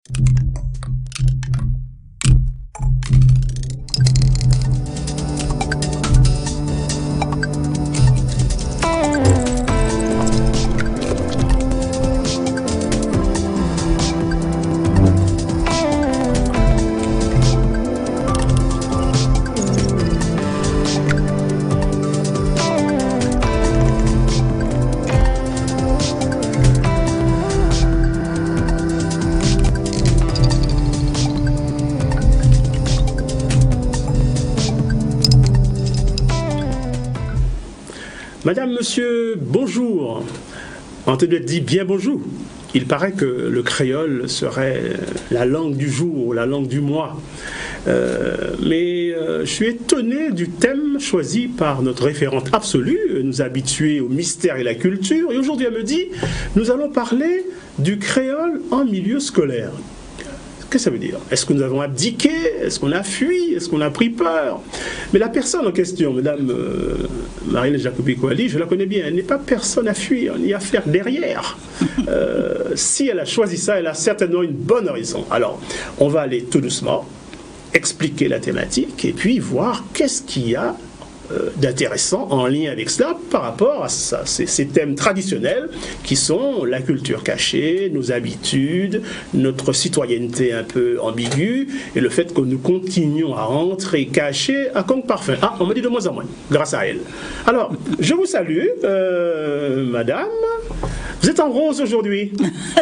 Madame, monsieur, bonjour. Antoine dit bien bonjour. Il paraît que le créole serait la langue du jour, la langue du mois. Mais je suis étonné du thème choisi par notre référente absolue, nous habituée au mystère et la culture. Et aujourd'hui, elle me dit, nous allons parler du créole en milieu scolaire. Qu'est-ce que ça veut dire? Est-ce que nous avons abdiqué? Est-ce qu'on a fui? Est-ce qu'on a pris peur? Mais la personne en question, Madame Marine Jacobi-Coali, je la connais bien, elle n'est pas personne à fuir, ni à faire derrière. Si elle a choisi ça, elle a certainement une bonne raison. Alors, on va aller tout doucement, expliquer la thématique, et puis voir qu'est-ce qu'il y a d'intéressant en lien avec cela par rapport à ça, ces thèmes traditionnels qui sont la culture cachée, nos habitudes, notre citoyenneté un peu ambiguë et le fait que nous continuons à rentrer cachés à conque parfum. Ah, on me dit de moins en moins, grâce à elle. Alors, je vous salue, madame. Vous êtes en rose aujourd'hui.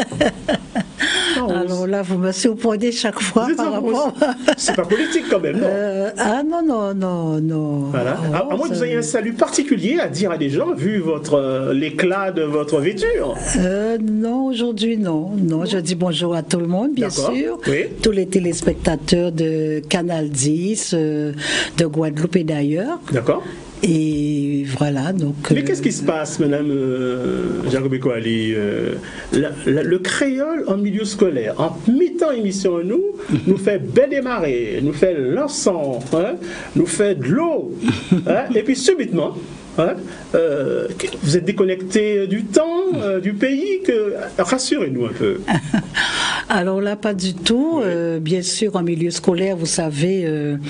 Alors là, vous me surprenez chaque fois par rapport... C'est pas politique quand même, non? Ah non. Voilà. À moins que vous ayez un salut particulier à dire à des gens, vu l'éclat de votre vêture. Non, aujourd'hui, non. Non, je dis bonjour à tout le monde, bien sûr. Oui. Tous les téléspectateurs de Canal 10, de Guadeloupe et d'ailleurs. D'accord. Et voilà, donc... Mais qu'est-ce qui se passe, Madame Jacobi-Coali? Le créole en milieu scolaire, en mi-temps émission, nous fait bel démarrer, nous fait l'encens, hein, nous fait de l'eau, hein, et puis subitement... Hein, vous êtes déconnecté du temps, du pays, rassurez-nous un peu. Alors là, pas du tout. Oui. Bien sûr, en milieu scolaire, vous savez,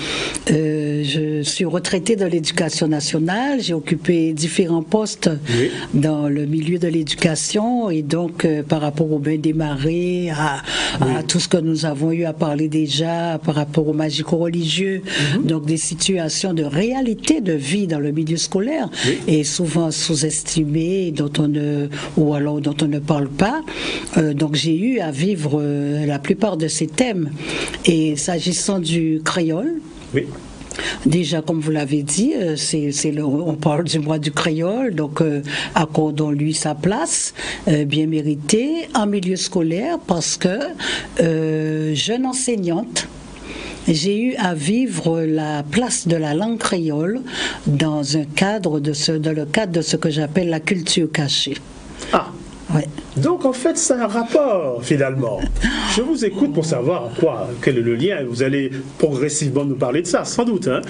je suis retraitée de l'éducation nationale. J'ai occupé différents postes dans le milieu de l'éducation et donc par rapport au bain démarré, à tout ce que nous avons eu à parler déjà par rapport aux magico-religieux, donc des situations de réalité de vie dans le milieu scolaire. Oui. Et souvent sous-estimées, dont on ne parle pas. Donc j'ai eu à vivre la plupart de ces thèmes. Et s'agissant du créole, déjà, comme vous l'avez dit, on parle du mois du créole, donc accordons-lui sa place, bien méritée, en milieu scolaire, parce que jeune enseignante, j'ai eu à vivre la place de la langue créole dans le cadre de ce que j'appelle la culture cachée. Ah. Ouais. Donc en fait, c'est un rapport finalement. Je vous écoute pour savoir quel est le lien. Vous allez progressivement nous parler de ça, sans doute. Hein.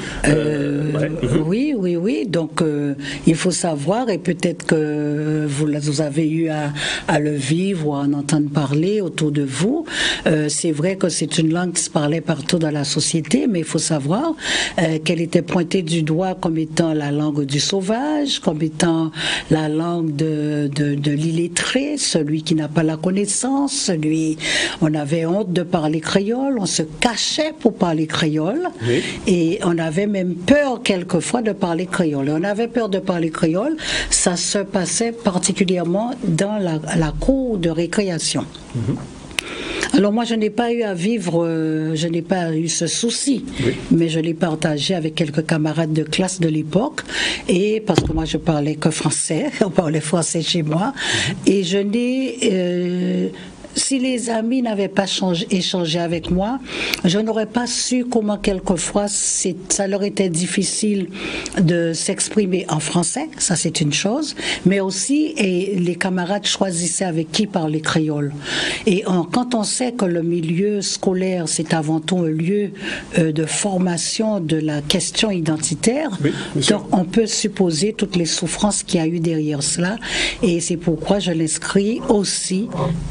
Oui. Donc il faut savoir, et peut-être que vous avez eu à le vivre ou à en entendre parler autour de vous. C'est vrai que c'est une langue qui se parlait partout dans la société, mais il faut savoir qu'elle était pointée du doigt comme étant la langue du sauvage, comme étant la langue de l'illettré, celui qui n'a pas la connaissance, on avait honte de parler créole, on se cachait pour parler créole, et on avait même peur quelquefois de parler créole. On avait peur de parler créole, ça se passait particulièrement dans la cour de récréation. Alors moi, je n'ai pas eu à vivre, je n'ai pas eu ce souci, mais je l'ai partagé avec quelques camarades de classe de l'époque, et parce que moi je parlais que français, on parlait français chez moi, et je n'ai... si les amis n'avaient pas échangé avec moi, je n'aurais pas su comment quelquefois ça leur était difficile de s'exprimer en français, ça c'est une chose, mais aussi les camarades choisissaient avec qui parler créole. Et quand on sait que le milieu scolaire c'est avant tout un lieu de formation de la question identitaire, donc on peut supposer toutes les souffrances qu'il y a eu derrière cela, et c'est pourquoi je l'inscris aussi dans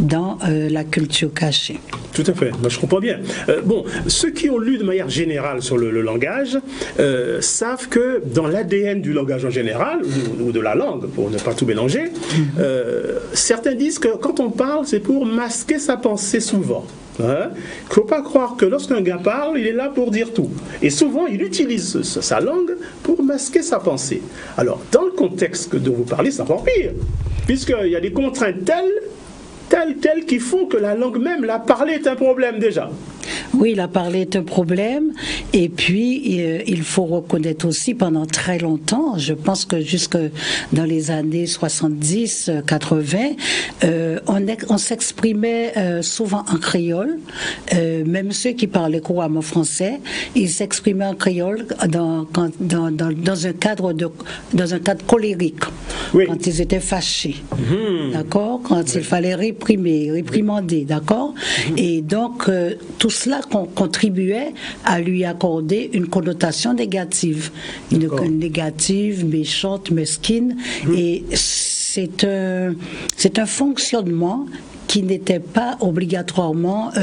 la culture cachée. Tout à fait, moi je comprends bien. Bon, ceux qui ont lu de manière générale sur le langage savent que dans l'ADN du langage en général, ou de la langue, pour ne pas tout mélanger, certains disent que quand on parle, c'est pour masquer sa pensée souvent. Il ne faut pas croire que lorsqu'un gars parle, il est là pour dire tout. Et souvent, il utilise sa langue pour masquer sa pensée. Alors, dans le contexte dont vous parlez, c'est encore pire, puisqu'il y a des contraintes telles qui font que la langue même, la parler est un problème déjà. Oui, la parler est un problème. Et puis, il faut reconnaître aussi, pendant très longtemps, je pense que jusque dans les années 70, 80, on s'exprimait souvent en créole. Même ceux qui parlaient couramment français, ils s'exprimaient en créole dans un cadre colérique, oui. Quand ils étaient fâchés, d'accord, quand il fallait réprimander, d'accord, et donc tout cela contribuait à lui accorder une connotation négative, négative, méchante, mesquine, et c'est un fonctionnement qui n'était pas obligatoirement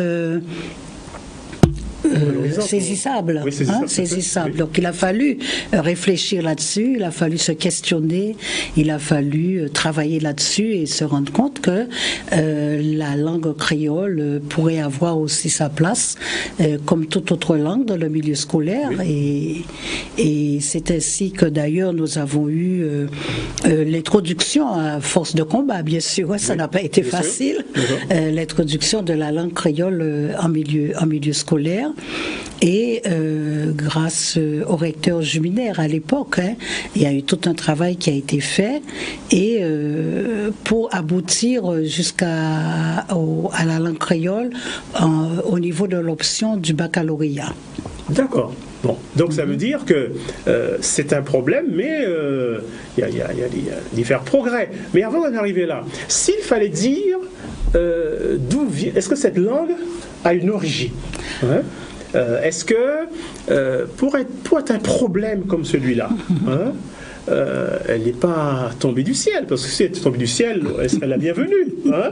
saisissable. Oui, saisissable. Oui. Donc il a fallu réfléchir là-dessus, il a fallu se questionner, il a fallu travailler là-dessus et se rendre compte que la langue créole pourrait avoir aussi sa place comme toute autre langue dans le milieu scolaire. Oui. Et c'est ainsi que d'ailleurs nous avons eu l'introduction à force de combat, bien sûr, ça n'a pas été facile, l'introduction de la langue créole en milieu scolaire. Et grâce au recteur Juminaire à l'époque, il y a eu tout un travail qui a été fait et pour aboutir à la langue créole au niveau de l'option du baccalauréat. D'accord. Bon, donc ça veut dire que c'est un problème, mais il y a divers progrès. Mais avant d'en arriver là, s'il fallait dire d'où vient, est-ce que cette langue a une origine, est-ce que pour être un problème comme celui-là, elle n'est pas tombée du ciel, parce que si elle était tombée du ciel, elle serait la bienvenue.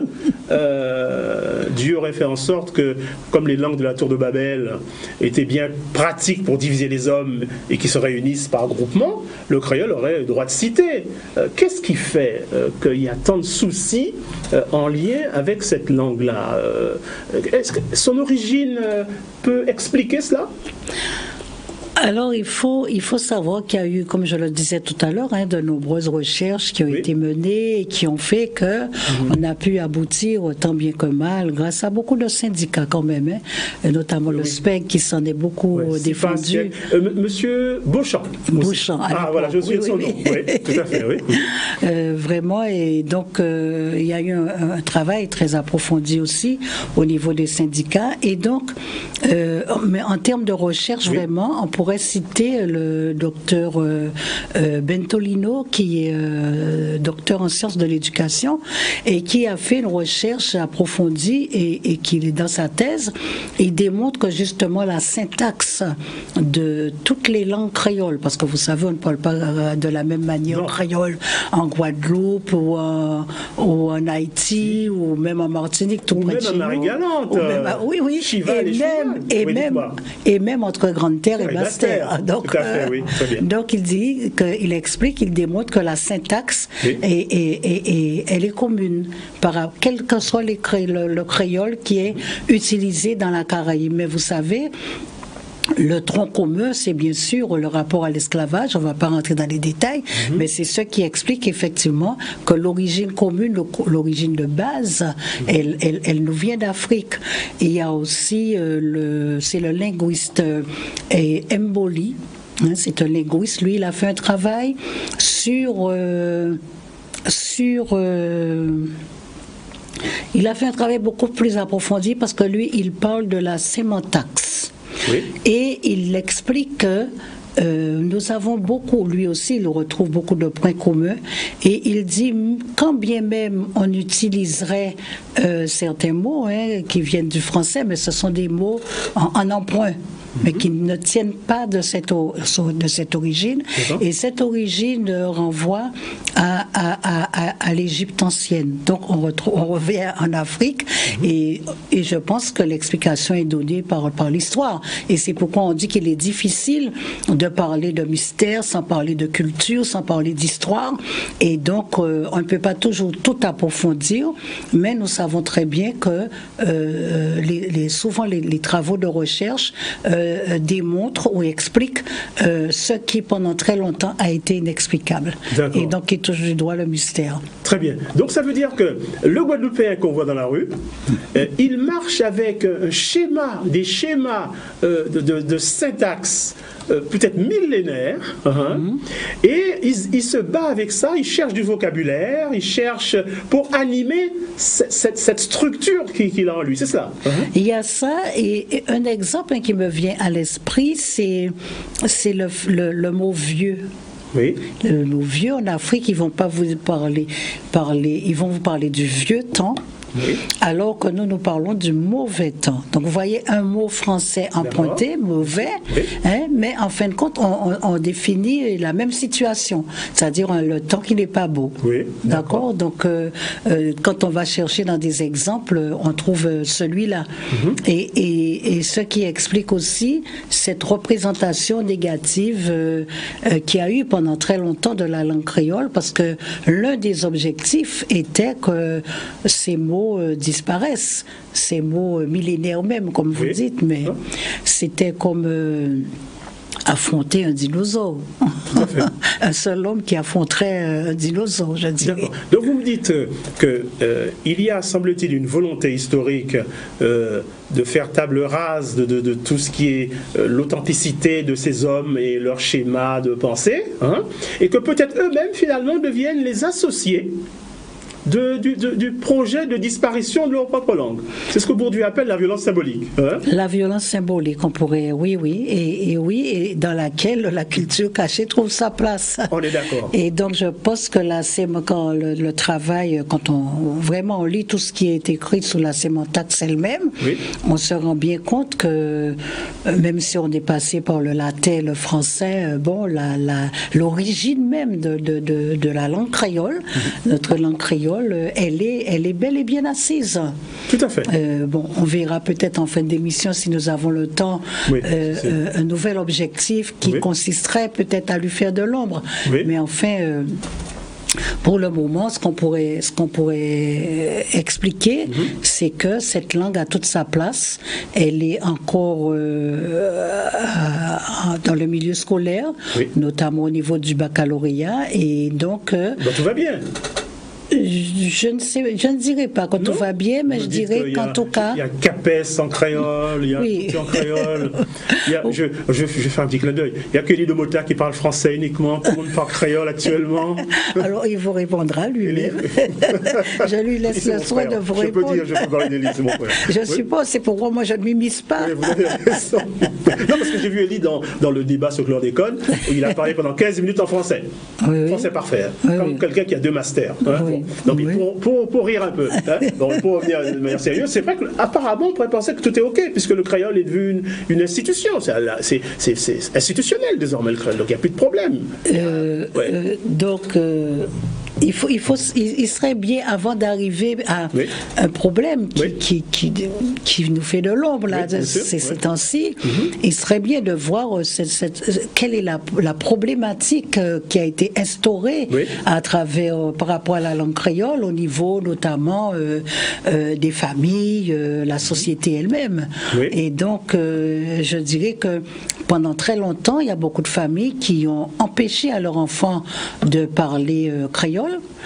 Dieu aurait fait en sorte que, comme les langues de la tour de Babel étaient bien pratiques pour diviser les hommes et qui se réunissent par groupement, le créole aurait le droit de citer. Qu'est-ce qui fait qu'il y a tant de soucis en lien avec cette langue-là? Est-ce que son origine peut expliquer cela? Alors, il faut savoir qu'il y a eu, comme je le disais tout à l'heure, de nombreuses recherches qui ont été menées et qui ont fait qu'on a pu aboutir tant bien que mal, grâce à beaucoup de syndicats quand même, notamment le SPEC qui s'en est beaucoup défendu. Monsieur Beauchamp. Ah, voilà, je suis son nom. Oui, tout à fait, oui. Vraiment, et donc, il y a eu un travail très approfondi aussi au niveau des syndicats. Et donc, mais en termes de recherche, vraiment, on pourrait citer le docteur Bentolino, qui est docteur en sciences de l'éducation et qui a fait une recherche approfondie et qui est dans sa thèse, il démontre que justement la syntaxe de toutes les langues créoles, parce que vous savez, on ne parle pas de la même manière créole en Guadeloupe ou en Haïti ou même en Martinique, tout près de chez nous. Ou même en Marie-Galante. Oui. Et même entre Grande-Terre et Basse-Terre. Donc, tout à fait, oui, très bien. Donc il explique, il démontre que la syntaxe elle est commune, quel que soit le créole qui est utilisé dans la Caraïbe. Mais vous savez, le tronc commun, c'est bien sûr le rapport à l'esclavage, on ne va pas rentrer dans les détails, mais c'est ce qui explique effectivement que l'origine commune, l'origine de base, elle nous vient d'Afrique. Il y a aussi, c'est le linguiste Mboli, c'est un linguiste, lui il a fait un travail il a fait un travail beaucoup plus approfondi parce que lui il parle de la sémantaxe. Oui. Et il explique que nous avons beaucoup, lui aussi, il retrouve beaucoup de points communs, et il dit, quand bien même on utiliserait certains mots qui viennent du français, mais ce sont des mots en emprunt. mais qui ne tiennent pas de cette origine. Et cette origine renvoie à l'Égypte ancienne. Donc on revient en Afrique et je pense que l'explication est donnée par l'histoire. Et c'est pourquoi on dit qu'il est difficile de parler de mystère sans parler de culture, sans parler d'histoire. Et donc on ne peut pas toujours tout approfondir, mais nous savons très bien que souvent les travaux de recherche démontrent ou expliquent ce qui pendant très longtemps a été inexplicable. Et donc qui touche du doigt le mystère. Très bien. Donc ça veut dire que le Guadeloupéen qu'on voit dans la rue, il marche avec des schémas de syntaxe peut-être millénaire, et il se bat avec ça, il cherche du vocabulaire, il cherche pour animer cette structure qu'il a en lui, c'est ça? Il y a ça, et un exemple qui me vient à l'esprit, c'est le mot vieux. Oui. Le mot vieux en Afrique, ils vont pas vous parler, ils vont vous parler du vieux temps. Oui. Alors que nous parlons du mauvais temps. Donc vous voyez un mot français emprunté, mauvais, oui. Mais en fin de compte, on définit la même situation, c'est-à-dire le temps qui n'est pas beau. Oui. D'accord. Donc quand on va chercher dans des exemples, on trouve celui-là. Et ce qui explique aussi cette représentation négative qu'il y a eu pendant très longtemps de la langue créole, parce que l'un des objectifs était que ces mots disparaissent, ces mots millénaires même, comme vous dites, mais c'était comme affronter un dinosaure. Un seul homme qui affronterait un dinosaure, je dirais. Donc vous me dites qu'il y a, semble-t-il, une volonté historique de faire table rase de tout ce qui est l'authenticité de ces hommes et leur schéma de pensée, et que peut-être eux-mêmes, finalement, deviennent les associés du projet de disparition de leur propre langue. C'est ce que Bourdieu appelle la violence symbolique. La violence symbolique, on pourrait, oui, et dans laquelle la culture cachée trouve sa place. On est d'accord. Et donc je pense que quand le travail, quand on lit tout ce qui est écrit sous la sémantaxe elle-même, on se rend bien compte que même si on est passé par le latin, le français, l'origine même de la langue créole, notre langue créole, elle est bel et bien assise. Tout à fait. On verra peut-être en fin d'émission, si nous avons le temps, un nouvel objectif qui consisterait peut-être à lui faire de l'ombre. Mais enfin, pour le moment, ce qu'on pourrait expliquer, c'est que cette langue a toute sa place. Elle est encore dans le milieu scolaire, notamment au niveau du baccalauréat, et donc tout va bien. Je ne dirais pas quand tout va bien, mais je dirais qu'en tout cas... Il y a CAPES en créole, il y a tout en créole. Je vais faire un petit clin d'œil. Il y a Kelly de Mota qui parle français uniquement, tout le monde parle créole actuellement. Alors il vous répondra lui-même. Je lui laisse le soin de vous répondre. Je peux parler d'Élie, c'est mon frère. Je suppose, c'est pourquoi moi je ne m'immisce pas. Oui, vous avez raison. Non, parce que j'ai vu Élie dans le débat sur Chlordécone, où il a parlé pendant 15 minutes en français. Français parfait. Comme quelqu'un qui a 2 masters. Donc pour rire un peu, donc pour revenir de manière sérieuse, c'est vrai qu'apparemment on pourrait penser que tout est ok, puisque le créole est devenu une institution, c'est institutionnel désormais le créole, donc il n'y a plus de problème. Il serait bien, avant d'arriver à un problème qui nous fait de l'ombre ces temps-ci, il serait bien de voir quelle est la problématique qui a été instaurée par rapport à la langue créole, au niveau notamment des familles, la société elle-même. Et donc, je dirais que pendant très longtemps, il y a beaucoup de familles qui ont empêché à leurs enfants de parler créole.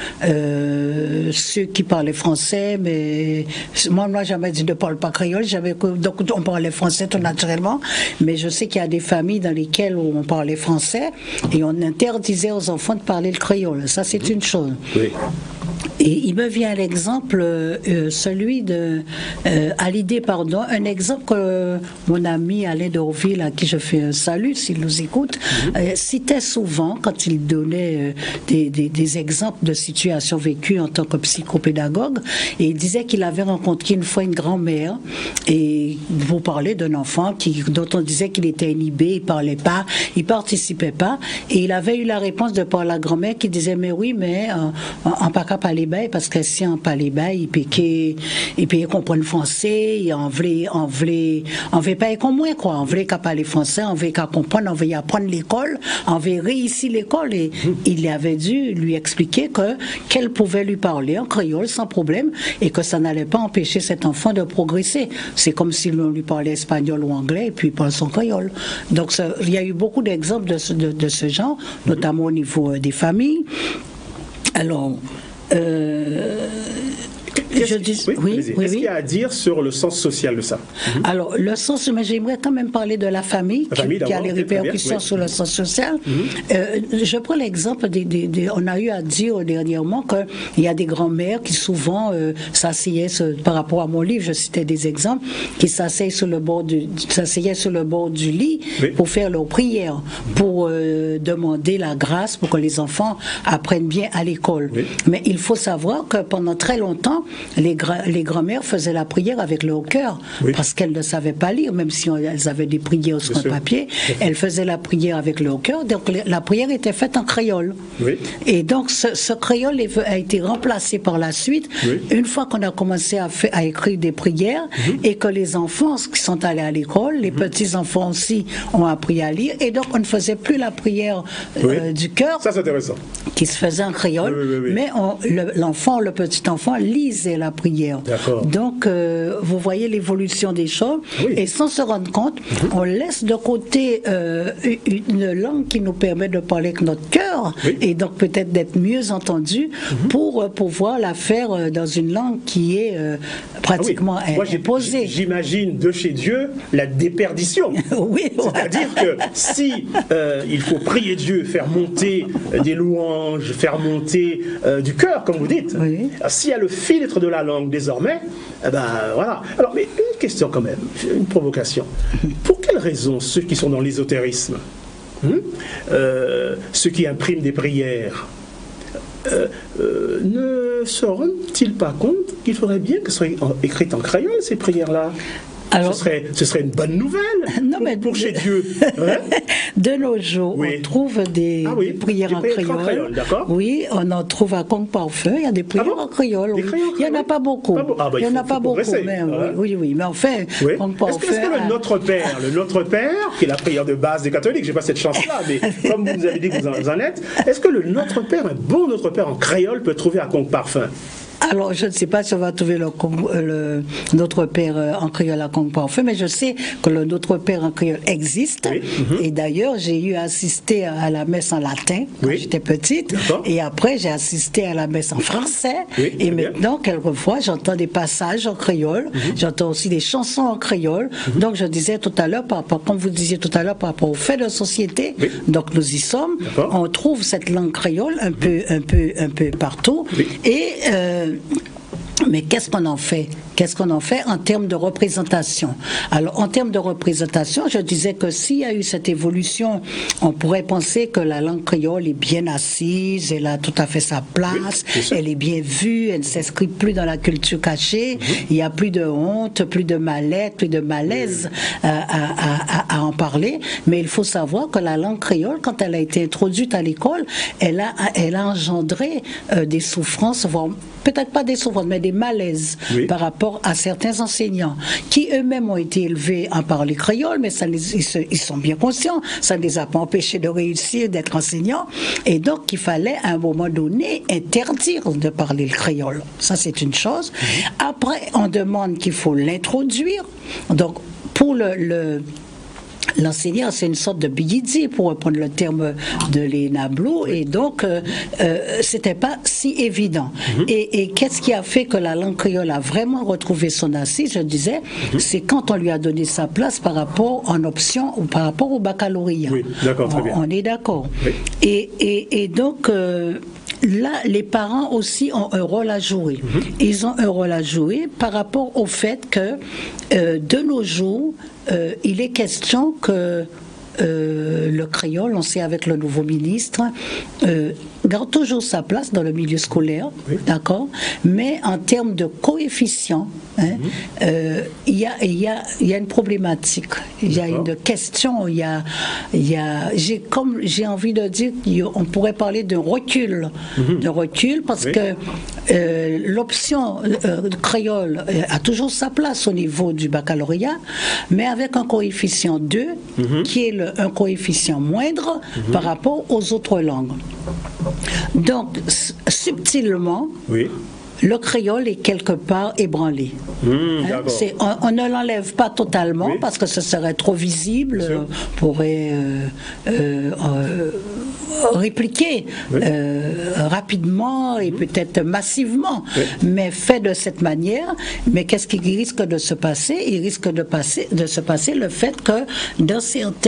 Ceux qui parlaient français, mais moi jamais dit ne parle pas créole, donc on parlait français tout naturellement, mais je sais qu'il y a des familles dans lesquelles on parlait français et on interdisait aux enfants de parler le créole. Ça, c'est une chose. Et il me vient l'exemple, celui de Hallyday, pardon, un exemple que mon ami Alain Dorville, à qui je fais un salut s'il nous écoute, citait souvent quand il donnait des exemples de situations vécues en tant que psychopédagogue, et il disait qu'il avait rencontré une fois une grand-mère, et vous parlez d'un enfant dont on disait qu'il était inhibé, il parlait pas, il participait pas, et il avait eu la réponse de par la grand-mère qui disait mais oui, mais en pas qu'à parler bail, parce que si on parlait bail, il peut comprendre français, il en veut pas comme moi, quoi, on veut qu'à parler français, on veut qu'à comprendre, on veut apprendre l'école, on veut réussir l'école, et il avait dû lui expliquer qu'elle pouvait lui parler en créole sans problème, et que ça n'allait pas empêcher cet enfant de progresser. C'est comme si on lui parlait espagnol ou anglais, et puis il parle son créole. Donc il y a eu beaucoup d'exemples de ce genre, notamment au niveau des familles. Alors, Qu'est-ce qu'il y a à dire sur le sens social de ça? Alors, le sens, mais j'aimerais quand même parler de la famille qui a les répercussions sur le sens social. Je prends l'exemple on a eu à dire dernièrement qu'il y a des grands-mères qui souvent s'asseyaient, par rapport à mon livre, je citais des exemples, qui s'asseyaient sur le bord du lit pour faire leur prière, pour demander la grâce pour que les enfants apprennent bien à l'école. Mais il faut savoir que pendant très longtemps, les grand-mères faisaient la prière avec leur cœur, parce qu'elles ne savaient pas lire, même si elles avaient des prières sur un papier, elles faisaient la prière avec leur cœur, donc la prière était faite en créole. Et donc ce créole a été remplacé par la suite, une fois qu'on a commencé à écrire des prières, et que les enfants qui sont allés à l'école, les petits-enfants aussi ont appris à lire, et donc on ne faisait plus la prière du cœur, ça c'est intéressant, qui se faisait en créole, mais l'enfant, le petit-enfant lisait la prière. Donc, vous voyez l'évolution des choses, et sans se rendre compte, on laisse de côté une langue qui nous permet de parler avec notre cœur, et donc peut-être d'être mieux entendu, pour pouvoir la faire dans une langue qui est pratiquement imposée. J'imagine de chez Dieu la déperdition. C'est-à-dire que si il faut prier Dieu, faire monter des louanges, faire monter du cœur, comme vous dites, s'il y a le filtre de la langue désormais, voilà. Alors, mais une question quand même, une provocation. Pour quelles raisons ceux qui sont dans l'ésotérisme, ceux qui impriment des prières, ne se rendent-ils pas compte qu'il faudrait bien que ce soit écrit en créole, ces prières-là? Alors, ce serait une bonne nouvelle pour chez Dieu. De nos jours, on trouve des prières en créole. Oui, on en trouve à Conque-Parfum. Il y a des prières en créole. Il n'y en a pas beaucoup. Il n'y en a pas beaucoup. Mais enfin, Conque-Parfum. Est-ce que le Notre Père, qui est la prière de base des catholiques, je n'ai pas cette chance-là, mais comme vous nous avez dit que vous en êtes, est-ce que le Notre Père, un bon Notre Père en créole, peut trouver à Conque-Parfum? Alors, je ne sais pas si on va trouver Notre Père en créole à Conque-Parfum, mais je sais que le Notre Père en créole existe. Et d'ailleurs, j'ai eu à assister à la messe en latin quand j'étais petite. Et après, j'ai assisté à la messe en français. Et maintenant, quelquefois, j'entends des passages en créole. J'entends aussi des chansons en créole. Donc, je disais tout à l'heure, comme vous disiez tout à l'heure, par rapport aux faits de société, donc nous y sommes. On trouve cette langue créole un peu partout. Et mais qu'est-ce qu'on en fait? Qu'est-ce qu'on en fait en termes de représentation? Alors, en termes de représentation, je disais que s'il y a eu cette évolution, on pourrait penser que la langue créole est bien assise, elle a tout à fait sa place, elle est bien vue, elle ne s'inscrit plus dans la culture cachée, il n'y a plus de honte, plus de mal-être, plus de malaise à en parler. Mais il faut savoir que la langue créole, quand elle a été introduite à l'école, elle a engendré des souffrances, voire peut-être pas des souffrances, mais des malaises par rapport à certains enseignants qui eux-mêmes ont été élevés à parler créole, mais ils sont bien conscients, ça ne les a pas empêchés de réussir, d'être enseignants, et donc il fallait à un moment donné interdire de parler le créole. Ça, c'est une chose. Après, on demande qu'il faut l'introduire. Donc, pour l'enseignant, c'est une sorte de bididi, pour reprendre le terme de Léna Blou, et donc c'était pas si évident. Et qu'est-ce qui a fait que la langue créole a vraiment retrouvé son assise, je disais, c'est quand on lui a donné sa place par rapport en option ou par rapport au baccalauréat. Oui, d'accord, très bien. On est d'accord. Et donc là, les parents aussi ont un rôle à jouer. Ils ont un rôle à jouer par rapport au fait que, de nos jours, il est question que le créole, on sait avec le nouveau ministre, garde toujours sa place dans le milieu scolaire, d'accord, mais en termes de coefficient, il y a une problématique, il y a une question, j'ai envie de dire qu'on pourrait parler d'un recul, parce que l'option créole a toujours sa place au niveau du baccalauréat, mais avec un coefficient 2, qui est un coefficient moindre par rapport aux autres langues. Donc, subtilement, le créole est quelque part ébranlé. On ne l'enlève pas totalement parce que ce serait trop visible, on pourrait répliquer rapidement et peut-être massivement, mais fait de cette manière. Mais qu'est-ce qui risque de se passer? Il risque de se passer le fait que dans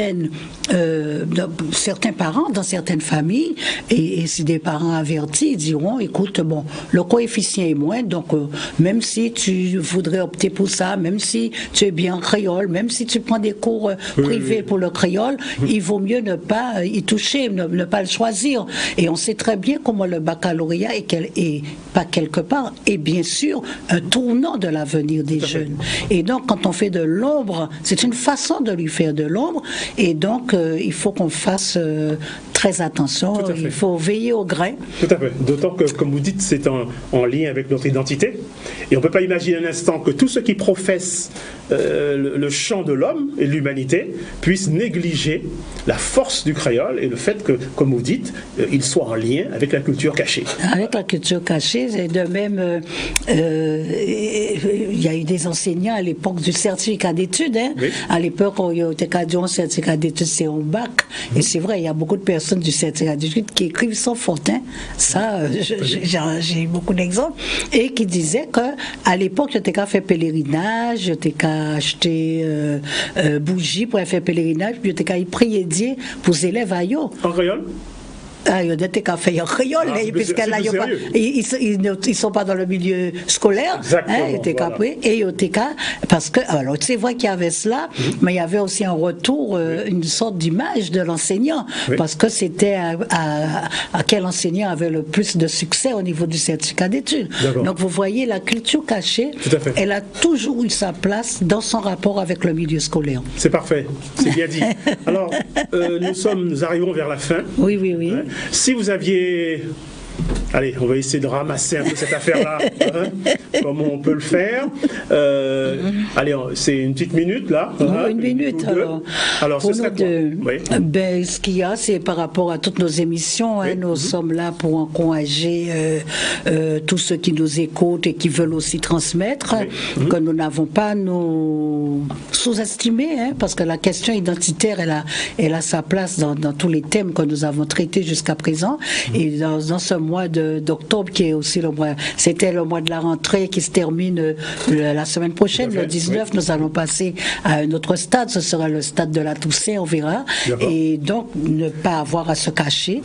certains parents, dans certaines familles, et si des parents avertis, ils diront, écoute, bon, le coefficient est moins, donc même si tu voudrais opter pour ça, même si tu es bien créole, même si tu prends des cours privés pour le créole, il vaut mieux ne pas y toucher, ne pas le choisir. Et on sait très bien comment le baccalauréat est pas quelque part, et bien sûr un tournant de l'avenir des jeunes. Et donc quand on fait de l'ombre, c'est une façon de lui faire de l'ombre, et donc il faut qu'on fasse très attention, il faut veiller au grain. Tout à fait, d'autant que, comme vous dites, c'est en lien avec notre identité, et on ne peut pas imaginer un instant que tous ceux qui professent le chant de l'homme et de l'humanité puissent négliger la force du créole et le fait que, comme vous dites, il soit en lien avec la culture cachée. Avec la culture cachée, et de même, il y a eu des enseignants à l'époque du certificat d'études. À l'époque, il y a un certificat d'études, c'est un bac. Et c'est vrai, il y a beaucoup de personnes du certificat d'études qui écrivent sans faute. Ça, j'ai beaucoup d'exemples. Et qui disaient qu'à l'époque, je n'étais qu'à faire pèlerinage, je n'étais qu'à acheter bougies pour faire pèlerinage, puis je n'étais qu'à y prier Dieu pour les élèves à yo. En créole? Ils ont été fait en créole, ils ne sont pas dans le milieu scolaire. Parce que, alors c'est vrai qu'il y avait cela, mais il y avait aussi un retour, une sorte d'image de l'enseignant, parce que c'était à quel enseignant avait le plus de succès au niveau du certificat d'études. Donc vous voyez, la culture cachée, elle a toujours eu sa place dans son rapport avec le milieu scolaire. C'est parfait, c'est bien dit. Alors, nous arrivons vers la fin. Oui. Si vous aviez... Allez, on va essayer de ramasser un peu cette affaire-là, comment on peut le faire. Allez, c'est une petite minute, là. Une minute, alors ce serait quoi? Ce qu'il y a, c'est par rapport à toutes nos émissions. Nous sommes là pour encourager tous ceux qui nous écoutent et qui veulent aussi transmettre, que nous n'avons pas nous sous-estimer, parce que la question identitaire, elle a sa place dans tous les thèmes que nous avons traités jusqu'à présent. Et dans ce mois d'octobre, qui est aussi c'était le mois de la rentrée qui se termine la semaine prochaine, le 19, nous allons passer à un autre stade, ce sera le stade de la Toussaint, on verra. Et donc, ne pas avoir à se cacher,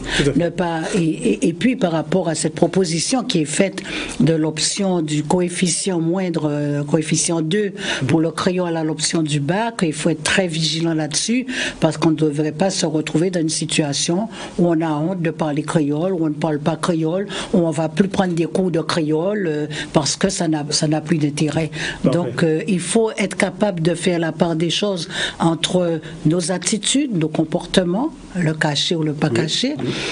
et puis par rapport à cette proposition qui est faite de l'option du coefficient moindre, coefficient 2 pour le créole à l'option du bac, il faut être très vigilant là-dessus, parce qu'on ne devrait pas se retrouver dans une situation où on a honte de parler créole, où on ne parle pas créole, où on ne va plus prendre des cours de créole parce que ça n'a plus d'intérêt. Donc il faut être capable de faire la part des choses entre nos attitudes, nos comportements, le caché ou le pas caché,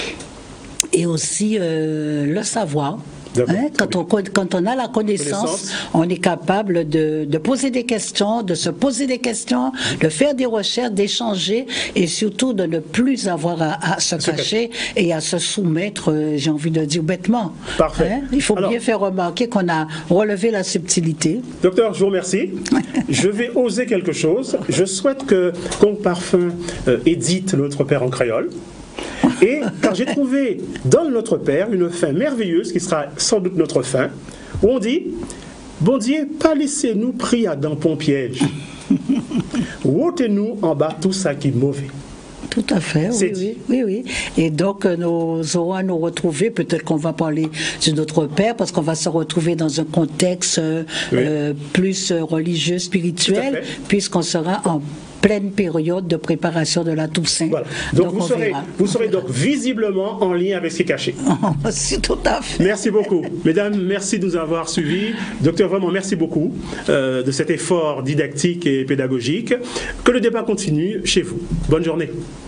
et aussi le savoir. Quand on a la connaissance, on est capable de poser des questions, de se poser des questions, de faire des recherches, d'échanger, et surtout de ne plus avoir à se cacher et à se soumettre, j'ai envie de dire bêtement. Parfait. Il faut bien faire remarquer qu'on a relevé la subtilité. Docteur, je vous remercie. Je vais oser quelque chose. Je souhaite que Conque Parfum édite Notre Père en créole. Et car j'ai trouvé dans Notre Père une fin merveilleuse qui sera sans doute notre fin, où on dit: bon Dieu, pas laissez-nous pris à dans pont piège, ôtez-nous en bas tout ça qui est mauvais. Tout à fait, oui. Et donc, nous aurons à nous retrouver, peut-être qu'on va parler de notre Père, parce qu'on va se retrouver dans un contexte plus religieux, spirituel, puisqu'on sera en pleine période de préparation de la Toussaint. Voilà. Donc vous serez donc visiblement en lien avec ce qui est caché. C'est tout à fait. Merci beaucoup. Mesdames, merci de nous avoir suivis. Docteur, vraiment, merci beaucoup de cet effort didactique et pédagogique. Que le débat continue chez vous. Bonne journée.